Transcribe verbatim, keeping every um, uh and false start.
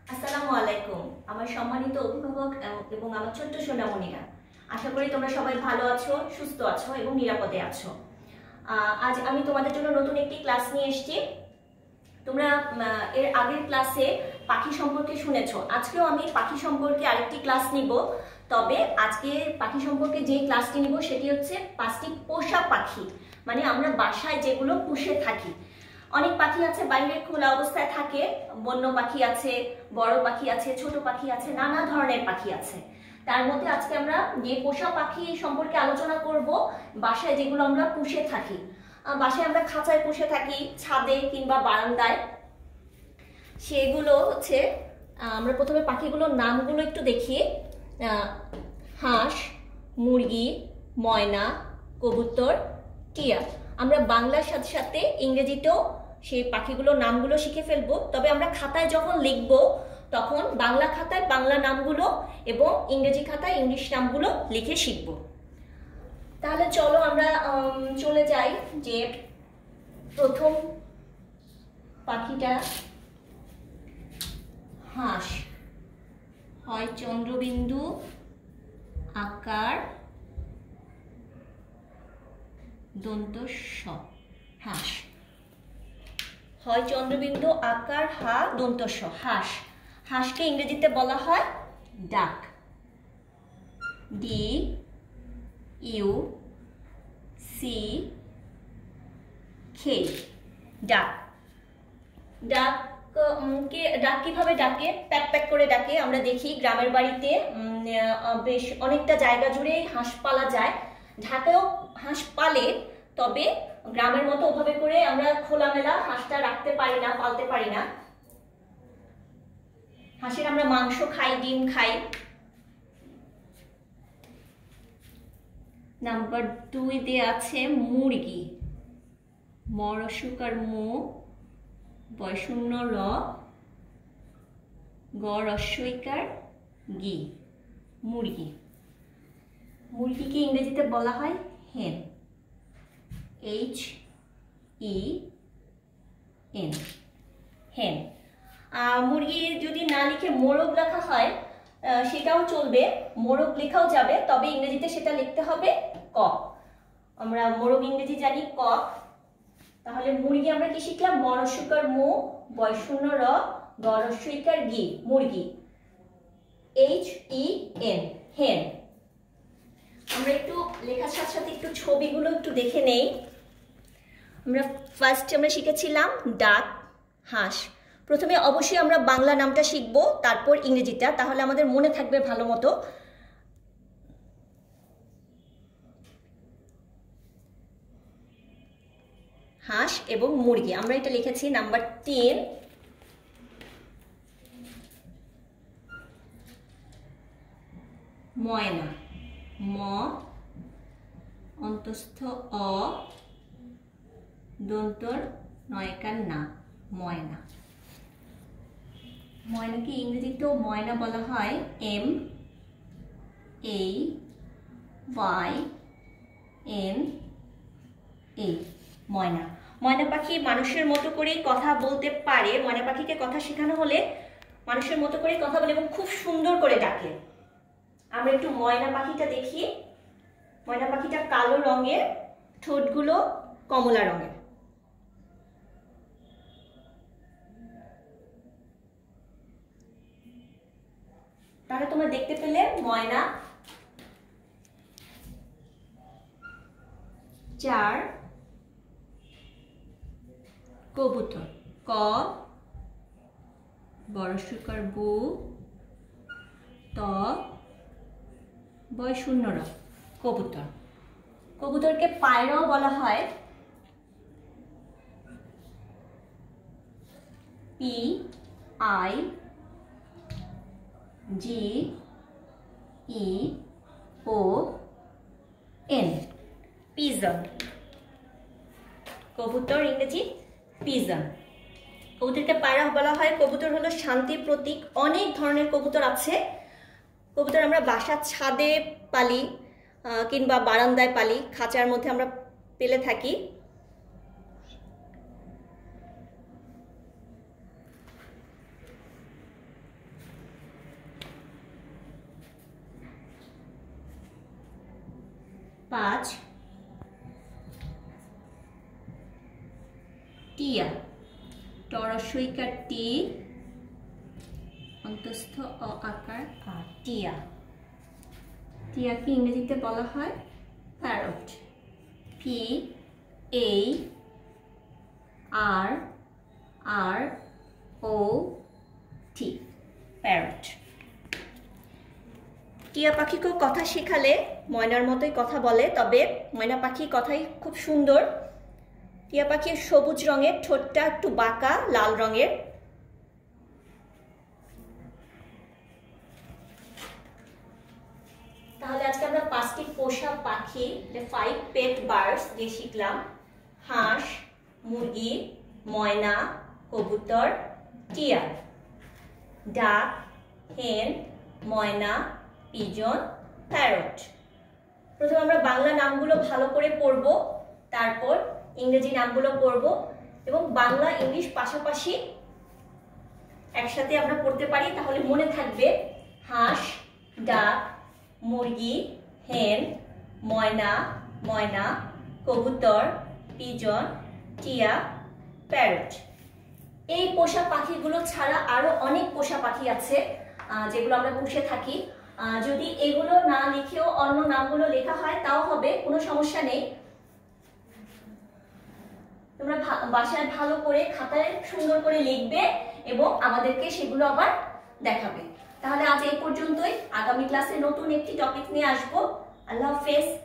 আসসালামু আলাইকুম আমার সম্মানিত অভিভাবক এবং আমার ছোট্ট সোনামণিরা, আশা করি তোমরা সবাই ভালো আছো, সুস্থ আছো এবং নিরাপদে আছো। আজ আমি তোমাদের জন্য নতুন একটি ক্লাস নিয়ে এসেছি। তোমরা এর আগের ক্লাসে পাখি সম্পর্কে শুনেছো, আজকেও আমি পাখি সম্পর্কে আরেকটি ক্লাস নিব। তবে আজকে পাখি সম্পর্কে যে ক্লাসটি নিব সেটি হচ্ছে পাঁচটি পোষা পাখি, মানে আমরা বাসায় যেগুলো পুষে থাকি। অনেক পাখি আছে বাইরে খোলা অবস্থায় থাকে, বন্য পাখি আছে, বড় পাখি আছে, ছোট পাখি আছে, নানা ধরনের পাখি আছে। তার মধ্যে আজকে আমরা যে পোষা পাখি সম্পর্কে আলোচনা করব, বাসায় যেগুলো আমরা পুষে থাকি। বাসায় আমরা খাঁচায় পুষে থাকি, ছাদে কিংবা বারান্দায়। সেগুলো হচ্ছে, আমরা প্রথমে পাখিগুলোর নামগুলো একটু দেখি। হাঁস, মুরগি, ময়না, কবুতর, টিয়া। আমরা বাংলার সাথে সাথে ইংরেজিতেও সেই পাখিগুলোর নামগুলো শিখে ফেলবো। তবে আমরা খাতায় যখন লিখব তখন বাংলা খাতায় বাংলা নামগুলো এবং ইংরেজি খাতায় ইংলিশ নামগুলো লিখে শিখব। তাহলে চলো আমরা চলে যাই যে প্রথম পাখিটা হাঁস। হয় চন্দ্রবিন্দু আকার দন্ত স, হাঁস। হয় চন্দ্রবিন্দু আকার হা দন্ত স, হাঁস। হাঁসকে ইংরেজিতে বলা হয় ডাক। ডি ইউ সি খে, ডাক। ডাক কে ডাক কিভাবে ডাকে? প্যাক প্যাক করে ডাকে। আমরা দেখি গ্রামের বাড়িতে বেশ অনেকটা জায়গা জুড়ে হাঁস পালা যায়। ঢাকায়ও হাঁস পালে, তবে গ্রামের মতো ওভাবে করে আমরা খোলামেলা হাঁসটা রাখতে পারি না, পালতে পারি না। হাঁসের আমরা মাংস খাই, ডিম খাই। নাম্বার দুই দিয়ে আছে মুরগি। ম রসুকার মু, বয়শূন্য র, গ রস্বইকার গি, মুরগি। মুরগিকে ইংরেজিতে বলা হয় হেন। এইচ ই এন, হেন। মুরগি যদি না লিখে মোরগ লেখা হয় সেটাও চলবে, মোরগ লেখাও যাবে, তবে ইংরেজিতে সেটা লিখতে হবে কক। আমরা মোরগ ইংরেজি জানি কক। তাহলে মুরগি আমরা কি শিখলাম? ম রস্বইকার মু, বয়শূন্য র, গ রস্বইকার গি, মুরগি। এইচ ই এন, হেন। আমরা একটু লেখার সাথে সাথে একটু ছবিগুলো একটু দেখে নেই। আমরা ফার্স্ট আমরা শিখেছিলাম ডাক, হাঁস। প্রথমে অবশ্যই আমরা বাংলা নামটা শিখবো, তারপর ইংরেজিটা, তাহলে আমাদের মনে থাকবে ভালো মতো। হাঁস এবং মুরগি আমরা এটা লিখেছি। নাম্বার তিন ময়না। ম অন্তস্থ অ দন্তর নয়কার না, ময়না। ময়নাকে ইংরেজিতেও ময়না বলা হয় M A Y N A, myna. ময়না পাখি মানুষের মতো করেই কথা বলতে পারে। ময়না পাখিকে কথা শেখানো হলে মানুষের মতো করেই কথা বলে এবং খুব সুন্দর করে ডাকে। আমরা একটু ময়না পাখিটা দেখি। ময়না পাখিটা কালো রঙের, ঠোঁটগুলো কমলা রঙের। তাহলে তোমরা দেখতে পেলে ময়না। চার কবুতর। ক বড়শূকর বু, ত বয়শূন্য র, কবুতর। কবুতরকে পায়রাও বলা হয়। P I G E O N, pigeon. কবুতর ইংরেজি পিজন। কবুতরকে পায়রা বলা হয়। কবুতর হলো শান্তির প্রতীক। অনেক ধরনের কবুতর আছে। কবুতর আমরা বাসার ছাদে পালি কিংবা বারান্দায় পালি, খাঁচার মধ্যে আমরা পেলে থাকি। পাঁচ, টিয়া, টরস্বইকার টি, অন্তস্থ অ আকার আ, টিয়া। টিয়াকে ইংরেজিতে বলা হয় parrot. P A R R O T, parrot. টিয়া পাখিকেও কথা শেখালে ময়নার মতোই কথা বলে, তবে ময়না পাখির কথাই খুব সুন্দর। টিয়া পাখির সবুজ রঙের, ঠোঁটটা একটু বাঁকা লাল রঙের। তাহলে আজকে আমরা পাঁচটি পোষা পাখি, ফাইভ পেট বার্ডস দিয়ে শিখলাম। হাঁস, মুরগি, ময়না, কবুতর, টিয়া। ডাক, হেন, ময়না, পিজন, প্যারট। প্রথমে আমরা বাংলা নামগুলো ভালো করে পড়ব, তারপর ইংরেজি নামগুলো পড়ব, এবং বাংলা ইংলিশ পাশাপাশি একসাথে আমরা পড়তে পারি, তাহলে মনে থাকবে। হাঁস, ডাক, মুরগি, হেন, ময়না, ময়না, কবুতর, পিজন, টিয়া, প্যারট। এই পোষা পাখিগুলো ছাড়া আরো অনেক পোষা পাখি আছে যেগুলো আমরা পুষে থাকি। যদি এগুলো না লিখেও অন্য নামগুলো লেখা হয় তাও হবে, কোনো সমস্যা নেই। তোমরা বাসায় ভালো করে খাতায় সুন্দর করে লিখবে এবং আমাদেরকে সেগুলো আবার দেখাবে। তাহলে আজ এই পর্যন্তই। আগামী ক্লাসে নতুন একটি টপিক নিয়ে আসবো। আল্লাহ হাফেজ।